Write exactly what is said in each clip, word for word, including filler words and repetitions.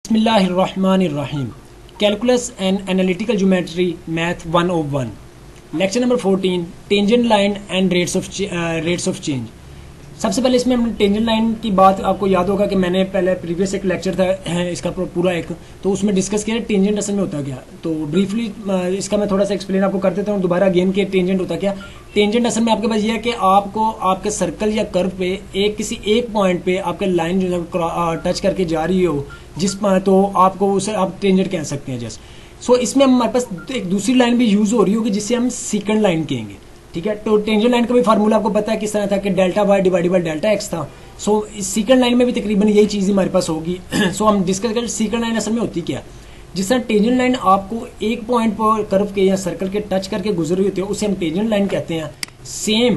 बिस्मिल्लाहिर्रहमानिर्रहीम। Calculus and analytical geometry math one O one, lecture number fourteen, tangent line and rates of rates of change. सबसे पहले इसमें हमने tangent line की बात, आपको याद होगा कि मैंने पहले प्रीवियस एक लेक्चर था इसका पूरा एक, तो उसमें डिस्कस किया टेंजेंट असल में होता क्या। तो ब्रीफली इसका मैं थोड़ा सा एक्सप्लेन आपको कर देता हूँ दोबारा अगेन कि टेंजेंट होता क्या। टेंजेंट असल में आपके पास ये है कि आपको आपके सर्कल या कर्व पे एक किसी एक पॉइंट पे आपके लाइन जो है टच करके जा रही हो, जिस तो आपको उसे आप टेंजेंट कह सकते हैं जस्ट। सो इसमें हमारे पास एक दूसरी लाइन भी यूज हो रही होगी जिससे हम सीकेंड लाइन कहेंगे, ठीक है। तो टेंजेंट लाइन का भी फार्मूला आपको पता है किस तरह था कि delta y divided by delta x था। सो इस सीकेंड लाइन में भी तकरीबन यही चीज हमारे पास होगी। सो हम डिस्कस करें सीकेंड लाइन असल में होती क्या। जिस तरह टेंजेंट लाइन आपको एक पॉइंट पर कर्व के या सर्कल के टच करके गुजर रही होती है उसे हम टेंजेंट लाइन कहते हैं। सेम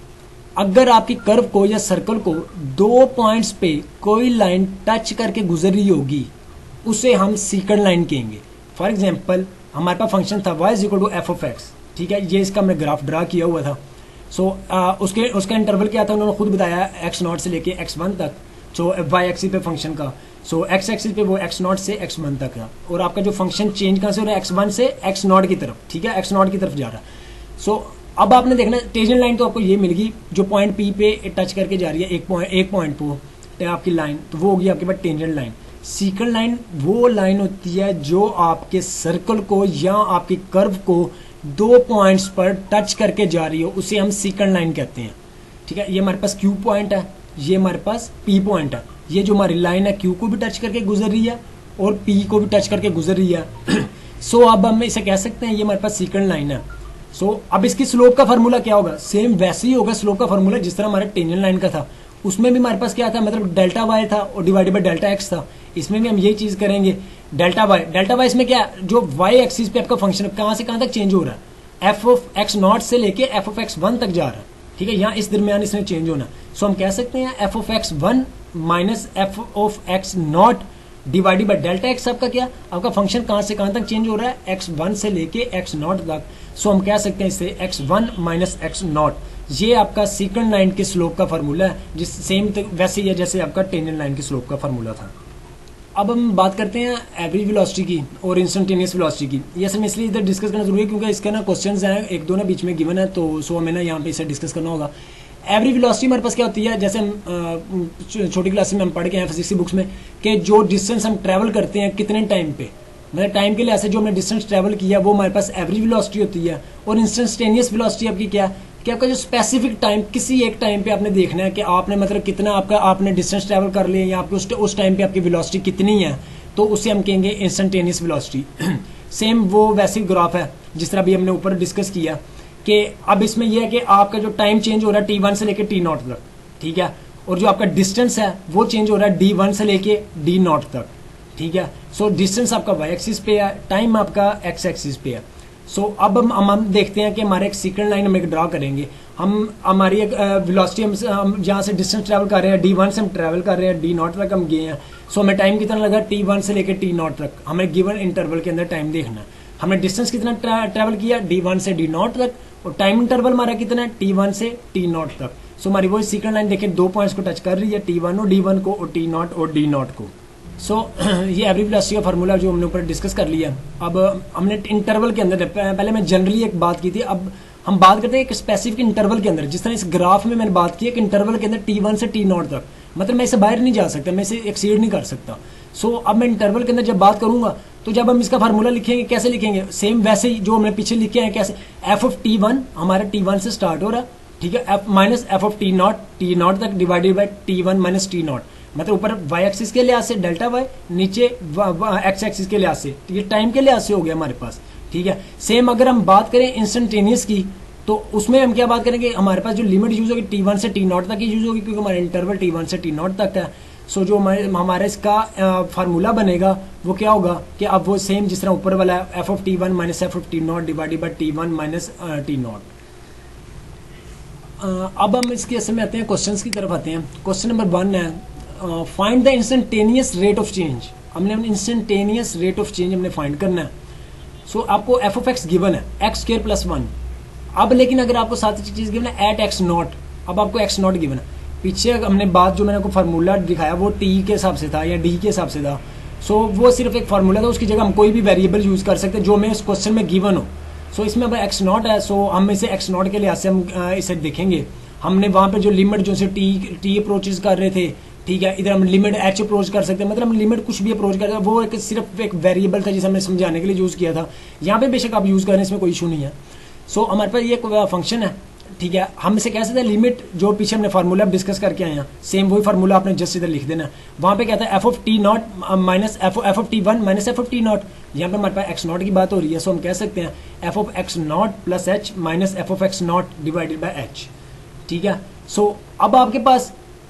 अगर आपकी कर्व को या सर्कल को दो पॉइंट्स पे कोई लाइन टच करके गुजर रही होगी उसे हम सीकेंड लाइन कहेंगे। फॉर एग्जाम्पल हमारे पास फंक्शन था y is equal to f of x, ठीक है। ये इसका हमने ग्राफ ड्रा किया हुआ था। सो so, उसके उसका इंटरवल क्या था उन्होंने खुद बताया, एक्स नॉट से लेके एक्स वन तक। सो वाई एक्सिस पे फंक्शन का, सो एक्स एक्सिस पे वो एक्स नॉट से एक्स वन तक था, और आपका जो फंक्शन चेंज कहाँ से हो रहा है एक्स वन से एक्स नॉट की तरफ, ठीक है, एक्स नॉट की तरफ जा रहा है। सो so, अब आपने देखना टेंजेंट लाइन तो आपको ये मिल गई जो पॉइंट पी पे टच करके जा रही है एक पॉइंट एक पॉइंट पे आपकी लाइन, तो वो होगी आपके पास टेंजेंट लाइन। सीकेंड लाइन वो लाइन होती है जो आपके सर्कल को या आपकी कर्व को दो पॉइंट्स पर टच करके जा रही हो, उसे हम सीकेंड लाइन कहते हैं, ठीक है। ये हमारे पास क्यू पॉइंट है, ये हमारे पास पी पॉइंट है। ये जो हमारी लाइन है क्यू को भी टच करके गुजर रही है और पी को भी टच करके गुजर रही है। सो so, अब हम इसे कह सकते हैं ये हमारे पास सीकेंड लाइन है। सो so, अब इसकी स्लोप का फार्मूला क्या होगा, सेम वैसे ही होगा स्लोप का फार्मूला जिस तरह हमारे टेंजेंट लाइन का था। उसमें भी हमारे पास क्या था, मतलब डेल्टा वाई था और डिवाइडेड बाय डेल्टा एक्स था। इसमें भी हम यही चीज करेंगे, डेल्टा वाई डेल्टा वाई इसमें क्या, जो वाई एक्सिस पे आपका फंक्शन कहां से कहां तक चेंज हो रहा है, एफ ऑफ एक्स नॉट से लेके एफ ऑफ एक्स वन तक जा रहा है, ठीक है। यहाँ इस दरमियान इसने चेंज होना। सो हम कह सकते हैं f of x one minus f of x naught divided by delta x. आपका क्या, आपका फंक्शन कहां से कहां तक चेंज हो रहा है, एक्स वन से लेके एक्स नॉट तक। सो हम कह सकते हैं इसे x one minus x naught. ये आपका सीकेंड लाइन के स्लोप का फार्मूला है, जिस सेम वैसे ही है जैसे आपका टेंजेंट लाइन के स्लोप का फार्मूला था। अब हम बात करते हैं एवरेज वेलोसिटी की और इंस्टेंटेनियस वेलोसिटी की। ये सब इसलिए इधर डिस्कस करना जरूरी है क्योंकि इसका ना क्वेश्चंस हैं एक दो ना बीच में गिवन है, तो सो हमें ना यहाँ पे इसे डिस्कस करना होगा। एवरेज वेलोसिटी हमारे पास क्या होती है, जैसे हम छोटी क्लास में हम पढ़ के हैं फिजिक्स की बुक्स में कि जो डिस्टेंस हम ट्रेवल करते हैं कितने टाइम पे, मतलब टाइम के लिहाज से जो हमने डिस्टेंस ट्रेवल किया वो हमारे पास एवरेज वेलोसिटी होती है। और इंस्टेंटेनियस वेलोसिटी आपकी क्या है कि आपका जो स्पेसिफिक टाइम, किसी एक टाइम पे आपने देखना है कि आपने मतलब कितना आपका आपने डिस्टेंस ट्रेवल कर लिया या आपके उस, उस टाइम पे आपकी वेलोसिटी कितनी है, तो उसे हम कहेंगे इंस्टेंटेनियस वेलोसिटी। सेम वो वैसे ग्राफ है जिस तरह भी हमने ऊपर डिस्कस किया कि अब इसमें यह है कि आपका जो टाइम चेंज हो रहा है टी वन से लेके टी नॉट तक, ठीक है, और जो आपका डिस्टेंस है वो चेंज हो रहा है डी वन से लेके डी नॉट तक, ठीक है। सो डिस्टेंस आपका वाई एक्सिस पे है, टाइम आपका एक्स एक्सिस पे है। सो so, अब हम हम देखते हैं कि हमारे एक सीकेंड लाइन हम एक ड्रा करेंगे। हम हमारी एक वेलोसिटी हम, हम जहाँ से डिस्टेंस ट्रैवल कर रहे हैं डी वन से हम ट्रैवल कर रहे हैं डी नॉट तक हम गए हैं। सो so, हमें टाइम कितना लगा टी वन से लेकर टी नॉट तक, हमें गिवन इंटरवल के अंदर टाइम देखना है। हमने डिस्टेंस कितना ट्रैवल किया डी वन से डी नॉट तक, और टाइम इंटरवल हमारा कितना है टी वन से टी नॉट तक। सो so, हमारी वो सीकेंड लाइन देखें दो पॉइंट्स को टच कर रही है, टी वन और डी वन को और टी नॉट और डी नॉट को। सो so, ये एवरेज वेलोसिटी का फार्मूला जो हमने ऊपर डिस्कस कर लिया। अब हमने इंटरवल के अंदर, पहले मैं जनरली एक बात की थी, अब हम बात करते हैं एक स्पेसिफिक इंटरवल के अंदर। जिस तरह इस ग्राफ में मैंने बात की है कि इंटरवल के अंदर टी वन से टी नॉट तक, मतलब मैं इसे बाहर नहीं जा सकता, मैं इसे एक्सीड नहीं कर सकता। सो so, अब मैं इंटरवल के अंदर जब बात करूंगा तो जब हम इसका फार्मूला लिखेंगे कैसे लिखेंगे, सेम वैसे ही जो हमने पीछे लिखे हैं कैसे, एफ ऑफ टी वन हमारा टी वन से स्टार्ट हो रहा, ठीक है, f minus f of t naught t naught तक divided by t one minus t naught, मतलब ऊपर वाई एक्सिस के लिहाज से डेल्टा वाई, नीचे एक्स एक्सिस के लिहाज से, ये टाइम के लिहाज से हो गया हमारे पास, ठीक है। सेम अगर हम बात करें इंस्टेंटेनियस की तो उसमें हम क्या बात करेंगे, हमारे पास जो लिमिट यूज होगी टी वन से टी नॉट तक ही यूज होगी क्योंकि हमारा इंटरवल टी वन से टी नॉट तक है। सो so, जो हमारा इसका फार्मूला बनेगा वो क्या होगा कि अब वो सेम जिस तरह ऊपर वाला है f of t one minus f of t naught divided by t one minus t naught. अब हम इसके असर में आते हैं, क्वेश्चन की तरफ आते हैं। क्वेश्चन नंबर वन है find the instantaneous rate of change. हमने इंस्टेंटेनियस रेट ऑफ चेंज हमने फाइंड करना है। सो so, आपको एफ ऑफ एक्स गिवन है एक्स स्क्वायर प्लस वन। अब लेकिन अगर आपको साथ चीज गिवन है एट एक्स नॉट, अब आपको एक्स नॉट गिवन है। पीछे हमने बात जो मैंने आपको फार्मूला दिखाया वो टी के हिसाब से था या डी के हिसाब से था। सो so, वो सिर्फ एक फार्मूला था, उसकी जगह हम कोई भी वेरिएबल यूज़ कर सकते हैं जो हमें इस क्वेश्चन में गिवन हो। सो so, इसमें अब एक्स नॉट है, सो so, हम इसे एक्स नॉट के लिहाज से हम इसे देखेंगे। हमने वहाँ पे जो लिमिट जो से टी टी अप्रोचेज कर रहे थे, ठीक है, इधर हम लिमिट एच अप्रोच कर सकते हैं, मतलब हम लिमिट कुछ भी अप्रोच कर सकते हैं। वो एक सिर्फ एक वेरिएबल था जिसे हमने समझाने के लिए यूज़ किया था। यहाँ पे बेशक आप यूज़ करें, इसमें कोई इशू नहीं है। सो so, हमारे पास ये फंक्शन है, ठीक है, हम इसे कह सकते हैं लिमिट, जो पीछे हमने फार्मूला डिस्कस करके आए हैं, सेम वही फार्मूला आपने जस्ट इधर लिख देना। वहाँ पे कहता है f of t naught minus f f of t one minus f of t naught. यहाँ पे हमारे पास एक्स नॉट की बात हो रही है, सो हम कह सकते हैं f of x naught plus h minus f of x naught divided by h, ठीक है। सो अब आपके पास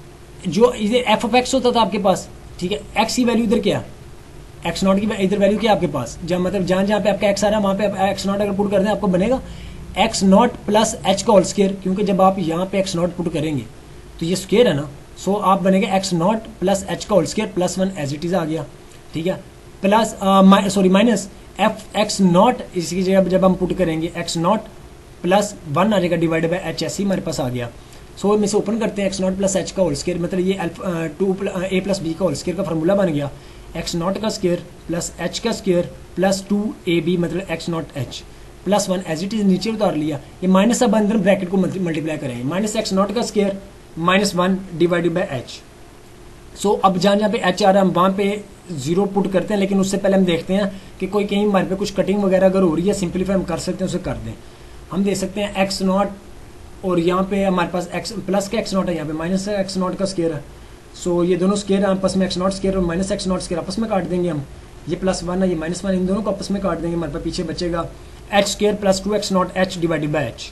जो इधर एफ ऑफ एक्स होता था आपके पास, ठीक है, एक्स की वैल्यू इधर क्या, एक्स नॉट की इधर वैल्यू क्या आपके पास, जब मतलब जहाँ जहाँ पे आपका एक्स आ रहा है वहाँ पे एक्स नॉट अगर पुट कर दें आपको बनेगा एक्स नॉट प्लस एच का होल स्क्वायर, क्योंकि जब आप यहाँ पे एक्स नॉट पुट करेंगे तो ये स्क्वायर है ना, सो so आप बनेगा एक्स नॉट प्लस एच का whole square plus one as it is आ गया, ठीक है, plus sorry minus f x naught, इसकी जगह जब हम पुट करेंगे एक्स नॉट प्लस वन आ जाएगा डिवाइड बाई एच, ऐसे ही हमारे पास आ गया। सो so, हम इसे ओपन करते हैं, एक्स नॉट प्लस एच का होल स्क्वायर, मतलब ये टू ए प्लस बी का होल स्क्वायर का फार्मूला बन गया, एक्स नॉट का स्क्वायर प्लस एच का square plus two a b, मतलब x naught h plus one as it is नीचे उतार लिया। ये माइनस अब अंदर ब्रैकेट को मल्टीप्लाई करेंगे, माइनस एक्स नॉट का square minus one divided by h. So अब जहाँ जहाँ पे एच आ रहा है हम वहाँ पे जीरो पुट करते हैं, लेकिन उससे पहले हम देखते हैं कि कोई कहीं हमारे पे कुछ कटिंग वगैरह अगर हो रही है, सिंपलीफाई हम कर सकते हैं, उसे कर दें। हम दे सकते हैं एक्स नॉट और यहाँ पे हमारे पास एक्स प्लस का एक्स नॉट है, यहाँ पे माइनस एक्स नॉट का स्क्वायर है। सो so, ये दोनों स्क्वायर आपस में एक्स नॉट स्क्वायर और माइनस एक्स नॉट स्क्वायर आपस में काट देंगे हम, ये प्लस वन है ये माइनस वन, इन दोनों को आपस में काट देंगे, हमारे पास पीछे बचेगा h square plus two x naught h divided by h.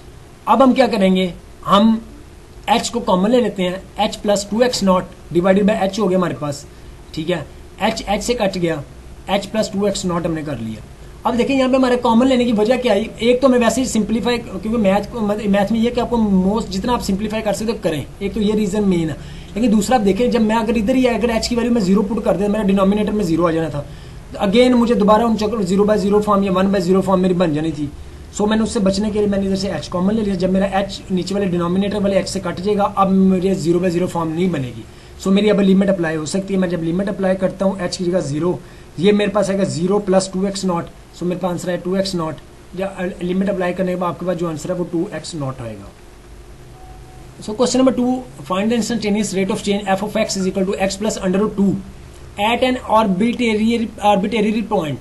अब हम क्या करेंगे, हम एच को कॉमन ले लेते हैं, h plus two x naught divided by h हो गया हमारे पास, ठीक है, एच एच से कट गया, h plus two x naught हमने कर लिया। अब देखिए यहाँ पे हमारे कॉमन लेने की वजह क्या है, एक तो मैं वैसे ही सिंपलीफाई, क्योंकि मैथ मैथ में ये कि आपको मोस्ट जितना आप सिंपलीफाई कर सकते हो करें, एक तो ये रीजन मेन है। लेकिन दूसरा आप देखें, जब मैं अगर इधर ही अगर एच की वैल्यू में जीरो पुट कर दे, मेरा डिनोमिनेटर में जीरो आ जाना था, अगेन मुझे दोबारा उन चक्कर जीरो बाय जीरो फॉर्म या वन बाय जीरो फॉर्म मेरी बन जानी थी। सो so, मैंने उससे बचने के लिए मैंने इधर से एच कॉमन ले लिया। जब मेरा एच नीचे वाले डिनोमिनेटर वाले एच से कट जाएगा, अब मुझे जीरो बाय जीरो फॉर्म नहीं बनेगी। सो so, मेरी अब लिमिट अप्लाई हो सकती है। मैं जब लिमिट अप्लाई करता हूँ एच की जगह जीरो, ये मेरे पास आएगा zero plus two x naught, so मेरे पास आंसर है टू एक्स नॉट। या लिमिट अप्लाई करने के बाद आपके पास जो आंसर है वो टू एक्स नॉट आएगा। So question number two, find the instantaneous rate of change f of x is equal to x plus under root two at an arbitrary arbitrary point.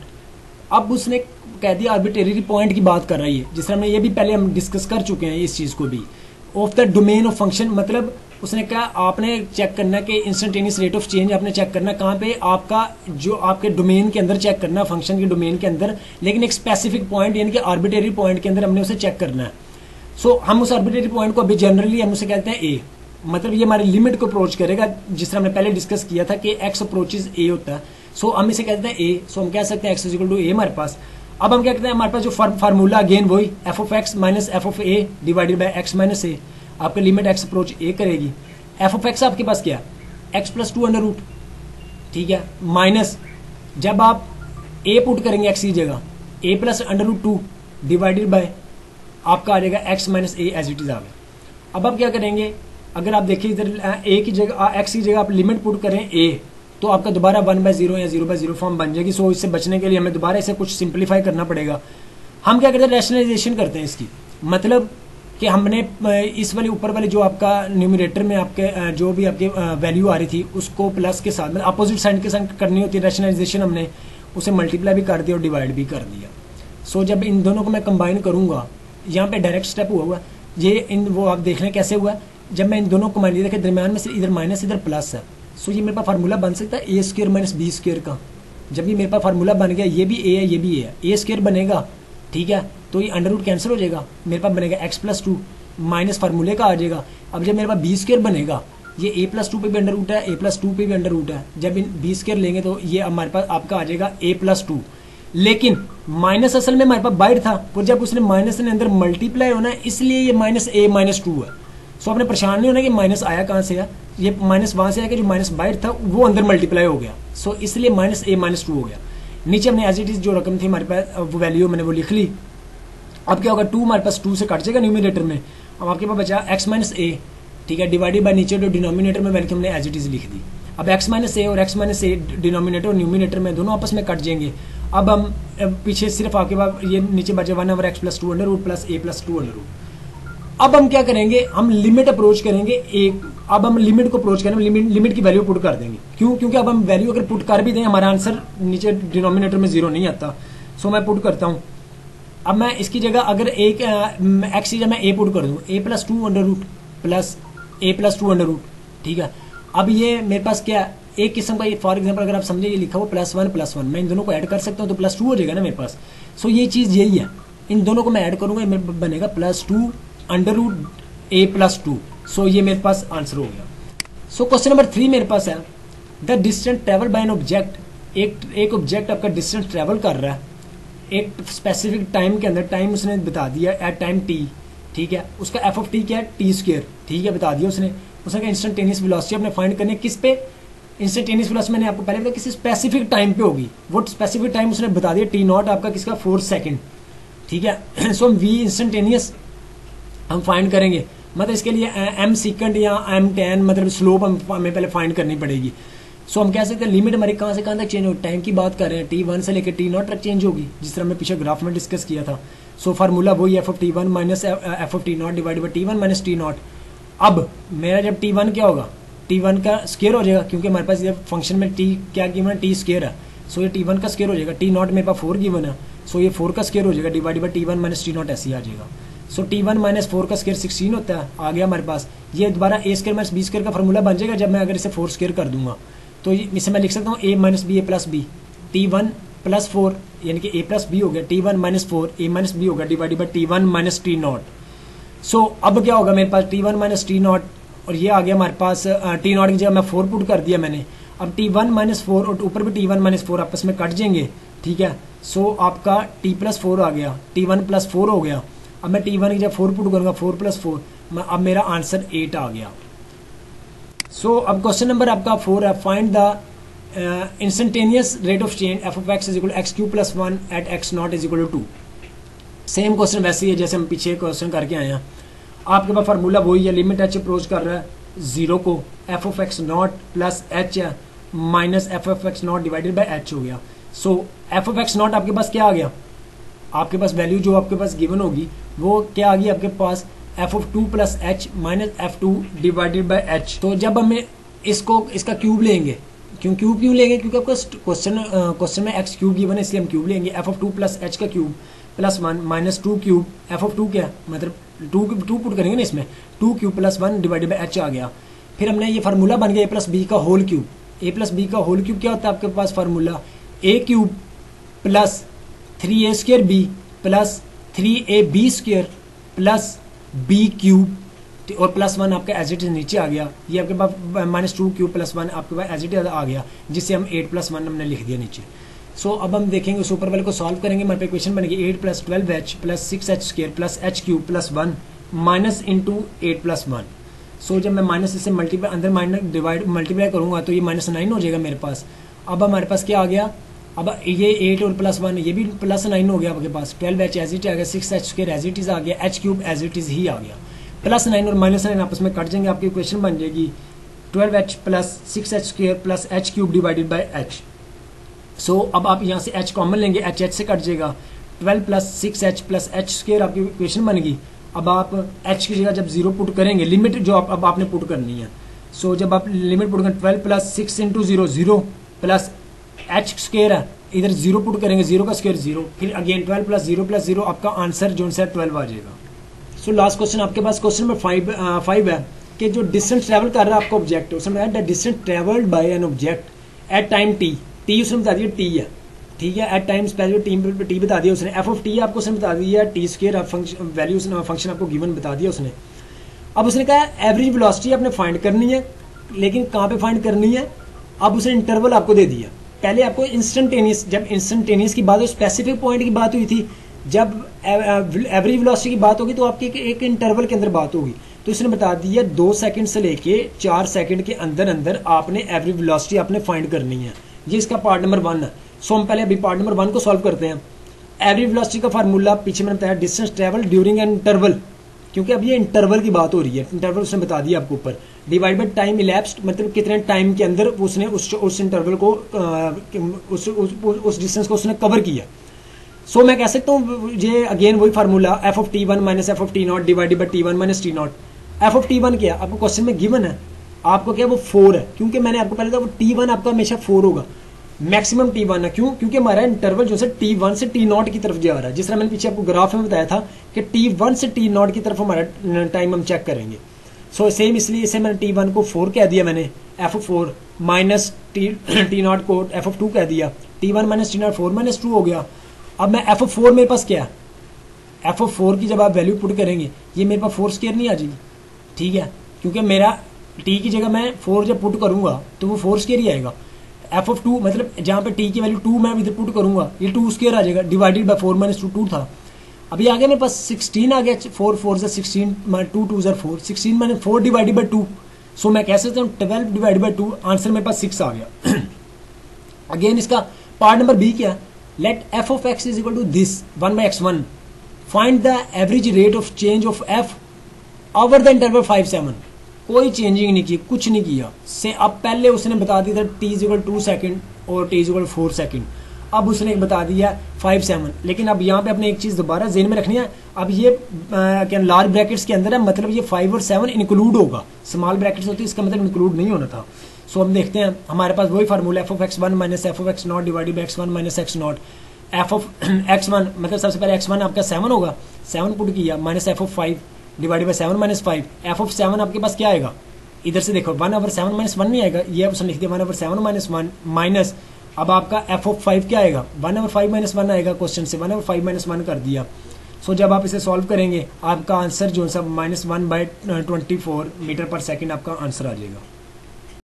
अब उसने कह दिया आर्बिट्रेरी पॉइंट की बात कर रही है, जिस तरह हमने ये भी पहले हम डिस्कस कर चुके हैं इस चीज को भी, of the domain of function. मतलब उसने कहा आपने चेक करना कि इंस्टेंटेनियस रेट ऑफ चेंज आपने चेक करना कहाँ पे, आपका जो आपके डोमेन के अंदर चेक करना, फंक्शन के डोमेन के अंदर, लेकिन एक स्पेसिफिक पॉइंट यानी कि आर्बिट्रेरी पॉइंट के अंदर हमने उसे चेक करना है। सो so, हम उस आर्बिट्रेरी पॉइंट को अभी जनरली हम उसे कहते हैं ए, मतलब ये हमारी लिमिट को अप्रोच करेगा, जिस तरह हमने पहले डिस्कस किया था कि एक्स अप्रोचेज ए होता है। सो so, हम इसे कहते हैं ए, सो so, हम कह सकते हैं x is equal to a हमारे पास। अब हम क्या कहते हैं, हमारे पास जो फार्मूला अगेन वही f of x minus f of a divided by x minus a, आपका लिमिट एक्स अप्रोच ए करेगी। एफ ऑफ एक्स आपके पास क्या, x plus two under root, ठीक है, माइनस जब आप ए पुट करेंगे एक्स की जगह, a plus under root two divided by आपका आ जाएगा x minus a as it is आ गया। अब आप क्या करेंगे, अगर आप देखिए इधर ए की जगह एक्स की जगह आप लिमिट पुट करें ए, तो आपका दोबारा वन बाय जीरो या जीरो बाय जीरो फॉर्म बन जाएगी। सो इससे बचने के लिए हमें दोबारा इसे कुछ सिंप्लीफाई करना पड़ेगा। हम क्या करते हैं, रैशनलाइजेशन करते हैं इसकी, मतलब कि हमने इस वाले ऊपर वाले जो आपका न्यूमरेटर में आपके जो भी आपके वैल्यू आ रही थी उसको प्लस के साथ मतलब अपोजिट साइन के साथ करनी होती है रैशनलाइजेशन, हमने उसे मल्टीप्लाई भी कर दिया और डिवाइड भी कर दिया। सो जब इन दोनों को मैं कंबाइन करूंगा, यहाँ पे डायरेक्ट स्टेप हुआ हुआ ये इन वो आप देख लें कैसे हुआ, जब मैं इन दोनों को मान लिया देखिए दरमियान में से इधर माइनस इधर प्लस है। सो ये मेरे पास फार्मूला बन सकता है a square minus b square का। जब ये मेरे पास फार्मूला बन गया, ये भी ए है ये भी ए है, ए स्क्र बनेगा, ठीक है, तो ये अंडर रूट कैंसिल हो जाएगा, मेरे पास बनेगा एक्स प्लस टू माइनस फार्मूले का आ जाएगा। अब जब मेरे पास बी स्क्र बनेगा, ये ए प्लस टू पे भी अंडर रूट है, ए प्लस टू पे भी अंडर रूट है, जब इन बी स्क्र लेंगे तो ये हमारे पास आपका आ जाएगा ए प्लस टू। लेकिन माइनस असल में हमारे पास बाहर था, पर जब उसने माइनस ने अंदर मल्टीप्लाई होना है इसलिए ये माइनस ए माइनस टू है। सो आपने परेशान नहीं होना कि माइनस आया कहाँ से है, ये माइनस वहां से आया कि जो माइनस बाहर था वो अंदर मल्टीप्लाई हो गया। सो इसलिए माइनस ए माइनस टू हो गया। नीचे हमने एज इट इज जो रकम थी हमारे पास वो वैल्यू मैंने वो लिख ली। अब क्या होगा, टू हमारे पास टू से कट जाएगा न्यूमिनेटर में, अब आपके पास बचा एक्स माइनस ए, ठीक है, डिवाइडेड बाय नीचे जो डिनोमिनेटर में वैल्यू हमने एज इट इज लिख दी। अब एक्स माइनस ए और एक्स माइनस ए डिनोमिनेटर और न्यूमिनेटर में दोनों आपस में कट जाएंगे। अब हम पीछे सिर्फ आपके पास ये नीचे बचे one over x plus two under root plus a plus two under root. अब हम क्या करेंगे, हम लिमिट अप्रोच करेंगे एक, अब हम लिमिट को अप्रोच करेंगे, लिमिट लिमिट की वैल्यू पुट कर देंगे। क्यों? क्योंकि अब हम वैल्यू अगर पुट कर भी दें हमारा आंसर नीचे डिनोमिनेटर में जीरो नहीं आता। सो मैं पुट करता हूँ। अब मैं इसकी जगह अगर एक एक्स की जगह मैं ए पुट कर दूँ, a plus two under root plus a plus two under root, ठीक है। अब ये मेरे पास क्या एक किस्म का, ये फॉर एग्जांपल अगर आप समझे ये लिखा हुआ प्लस वन प्लस वन, मैं इन दोनों को ऐड कर सकता हूँ तो प्लस टू हो जाएगा ना मेरे पास। सो ये चीज़ यही है, इन दोनों को मैं ऐड करूँगा, मेरे बनेगा plus two under root a plus two. So ये मेरे पास आंसर हो गया। सो क्वेश्चन नंबर थ्री मेरे पास है, the distance travel by an object, एक एक ऑब्जेक्ट आपका डिस्टेंस ट्रेवल कर रहा है एक स्पेसिफिक टाइम के अंदर, टाइम उसने बता दिया एट टाइम टी, ठीक है। उसका एफ ऑफ टी क्या है, टी स्क्वायर, ठीक है, बता दिया उसने। उसने कहा इंस्टेंटेनियस वेलोसिटी आपने फाइंड करनी है किस पे, इंस्टेंटेनियस वेलोसिटी मैंने आपको पहले बताया किसी स्पेसिफिक टाइम पे होगी। वो स्पेसिफिक टाइम उसने बता दिया टी नॉट आपका किसका, फोर सेकंड, ठीक है। सो हम वी इंस्टेंटेनियस हम फाइंड करेंगे, मतलब इसके लिए एम सेकंड या एम टेन मतलब स्लोप हम हमें पहले फाइंड करनी पड़ेगी। सो हम कह सकते हैं लिमिट हमारी कहाँ से कहाँ तक चेंज होगी, टाइम की बात कर रहे हैं, टी वन से लेकर टी नॉट तक चेंज होगी, जिस तरह हमने पीछे ग्राफ में डिस्कस किया था। सो फार्मूला वही f of t one minus f of t naught divide by t one minus t naught. अब मेरा जब टी वन क्या होगा, टी वन का स्क्वायर हो जाएगा, क्योंकि हमारे पास ये फंक्शन में टी क्या गिवन है, टी स्क्वायर है। सो ये टी वन का स्क्वायर हो जाएगा, टी नॉट मेरे पास फोर गिवन है, सो ये फोर का स्क्वायर हो जाएगा divide by t one minus t naught, ऐसे ही आ जाएगा। So t one minus four का स्क्वायर सिक्सटीन होता है, आ गया हमारे पास। ये दोबारा a square minus b square का फॉर्मूला बन जाएगा जब मैं अगर इसे फोर स्क्वायर कर दूंगा, तो इसे मैं लिख सकता हूँ a minus b a plus b, t one plus four यानी कि ए प्लस बी हो गया, t one minus four a minus b हो गया divide by t one minus t naught. So अब क्या होगा मेरे पास t one minus t naught, और ये आ गया हमारे पास टी नॉट की जगह मैं फोर पुट कर दिया मैंने। अब टी वन माइनस फोर और ऊपर भी टी वन माइनस फोर आपस में कट जाएंगे, ठीक है। सो आपका टी प्लस फोर आ गया, टी वन प्लस फोर हो गया। अब मैं टी वन की जगह फोर पुट करूंगा, फोर प्लस फोर, अब मेरा आंसर एट आ गया। सो so, अब क्वेश्चन नंबर आपका फोर है, find the instantaneous rate of change f of x is equal x cube plus one at x naught is equal to two. Same question वैसे ही है जैसे हम पीछे क्वेश्चन करके आए हैं। आपके पास फार्मूला वही है, लिमिट एच अप्रोच कर रहा है जीरो को, f of x naught plus h है minus f of x naught divided by h हो गया। So f of x naught आपके पास क्या आ गया, आपके पास वैल्यू जो आपके पास गिवन होगी वो क्या आ गई आपके पास, f of two plus h minus f two divided by h. तो जब हमें इसको इसका क्यूब लेंगे, क्यों क्यूब क्यों लेंगे, क्योंकि आपको क्वेश्चन क्वेश्चन में एक्स क्यूब गिवन है इसलिए हम क्यूब लेंगे। F of two plus h का cube plus one minus two cube, f of two क्या मतलब टू टू पुट करेंगे ना इसमें, two cube plus one divided by h आ गया। फिर हमने ये फार्मूला बन गया ए प्लस बी का whole cube. A plus b का होल क्यूब क्या होता है आपके पास formula, a cube plus three a square b plus three a b square plus b cube और प्लस वन आपका एज इट इज नीचे आ गया। ये आपके पास minus two cube plus one आपके पास एज इट इज आ गया, जिससे हम एट प्लस वन हमने लिख दिया नीचे। सो so, अब हम देखेंगे उस ऊपर वाले को सॉल्व करेंगे, हमारे पे इक्वेशन बनेगी eight plus twelve h plus six h square plus h cube plus one minus into eight plus one. So जब मैं माइनस इससे मल्टीप्लाई अंदर माइनस डिवाइड मल्टीप्लाई करूंगा तो ये माइनस नाइन हो जाएगा मेरे पास। अब हमारे पास क्या आ गया, अब ये एट और प्लस वन ये भी प्लस नाइन हो गया आपके पास, ट्वेल्व एच एज इट आ गया, six h square as it is आ गया, h cube as it is ही आ गया, प्लस नाइन और माइनस नाइन आपस में कट जाएंगे, आपकी इक्वेशन बन जाएगी twelve h plus six h square plus h cube divided by h. So अब आप यहाँ से एच कॉमन लेंगे, एच एच से कट जाएगा, twelve plus six h plus h square आपकी इक्वेशन बनेगी। अब आप एच की जगह जब जीरो पुट करेंगे, लिमिट जो आप अब आपने पुट करनी है, सो so, जब आप लिमिट पुट करें twelve plus six into zero zero plus h square है, इधर जीरो पुट करेंगे, जीरो का स्क्वायर जीरो, फिर again twelve plus zero plus zero, आपका आंसर जो है ट्वेल्व आ जाएगा। सो लास्ट क्वेश्चन आपके पास क्वेश्चन नंबर फाइव फाइव है कि जो डिस्टेंस ट्रेवल कर रहा है आपका ऑब्जेक्ट, उसमें the distance travelled by an object at time t, t उसने बता दिया टी है, ठीक है, एट टाइम्स पहले टी टी बता दिया उसने, एफ ऑफ टी आपको उसने बता दिया टी स्क्वायर वैल्यू फंक्शन आपको गिवन बता दिया उसने। अब उसने कहा एवरेज वेलोसिटी आपने फाइंड करनी है, लेकिन कहाँ पे फाइंड करनी है, अब उसने इंटरवल आपको दे दिया। पहले आपको इंस्टेंटेनियस, जब इंस्टेंटेनियस की बात हुई, स्पेसिफिक पॉइंट की बात हुई थी, जब एवरेज वेलोसिटी की बात होगी तो आपकी एक, एक इंटरवल के अंदर बात होगी। तो इसने बता दिया दो सेकंड से लेके चार सेकंड के अंदर अंदर आपने एवरेज वेलोसिटी आपने फाइंड करनी है। ये इसका पार्ट नंबर वन है। सो हम पहले अभी पार्ट नंबर वन को सॉल्व करते हैं। एवरेज वेलोसिटी का फार्मूला पीछे मैंने बताया, distance travel during an interval क्योंकि अब ये इंटरवल की बात हो रही है, इंटरवल उसने बता दिया आपको ऊपर। डिवाइड बाय टाइम इलैप्स्ड, मतलब कितने टाइम के अंदर उसने उस उस इंटरवल को आ, उस उस, उस डिस्टेंस को उसने कवर किया। सो so, मैं कह सकता हूँ ये अगेन वही formula f of t one minus f of t naught divided by t one minus t naught. F of t one क्या आपको क्वेश्चन में गिवन है, आपको क्या वो फोर है, क्योंकि मैंने आपको पहले कहा वो टी वन आपका हमेशा फोर होगा, मैक्सिमम टी वन है। क्यों? क्योंकि हमारा इंटरवल जो है टी वन से टी नॉट की तरफ जा रहा है, जिस तरह मैंने पीछे आपको ग्राफ में बताया था कि टी वन से टी नॉट की तरफ हमारा टाइम हम चेक करेंगे। सो so, सेम इसलिए इसे मैंने टी वन को फोर कह दिया, मैंने f of four minus t t naught को एफ ऑफ टू कह दिया, t one minus t naught four minus two हो गया। अब मैं एफ ऑफ फोर मेरे पास क्या है, एफ ऑफ फोर की जब आप वैल्यू पुट करेंगे ये मेरे पास फोर स्क्वायर नहीं आ जाएगी, ठीक है, क्योंकि मेरा टी की जगह मैं फोर जब पुट करूंगा तो वो फोर स्क्वायर ही आएगा। एफ ऑफ टू मतलब जहाँ पे टी की वैल्यू टू मैं इधर पुट करूंगा ये टू स्क्वायर आ जाएगा, divided by four minus two two था। अभी आ गया मेरे पास सिक्सटीन आ गया, फोर फोर से सिक्सटीन टू टू जर four, sixteen minus four divided by two. So मैं कह सकता हूँ twelve divided by two, answer मेरे पास सिक्स आ गया। अगेन इसका पार्ट नंबर बी क्या, let f of x is equal to this one by x one, find the average rate of change of f over the interval five seven. कोई changing नहीं की, कुछ नहीं किया से। अब पहले उसने बता दिया था t is equal to second और t is equal four second, अब उसने बता दिया फाइव सेवन। लेकिन अब यहाँ पे अपने एक चीज दोबारा जेन में रखनी है, अब ये आ, क्या लार्ज ब्रैकेट्स के अंदर है, मतलब ये फाइव और सेवन इंक्लूड होगा, स्मॉल ब्रैकेट्स होती है इसका मतलब इंक्लूड नहीं होना था। सो हम देखते हैं हमारे पास वही formula f of x one minus f of x naught divided by x one minus x naught. F of x one मतलब सबसे पहले एक्स वन आपका सेवन होगा, सेवन पुट किया minus f of five divided by seven minus five. F of seven आपके पास क्या आएगा, इधर से देखो one over seven minus one नहीं आएगा, ये ऑप्शन लिख दिया one over seven minus one minus, अब आपका एफ ऑफ फाइव क्या आएगा, one over five minus one आएगा, क्वेश्चन से one over five minus one कर दिया। सो so, जब आप इसे सॉल्व करेंगे आपका आंसर जो है minus one by twenty four metre पर सेकेंड आपका आंसर आ जाएगा।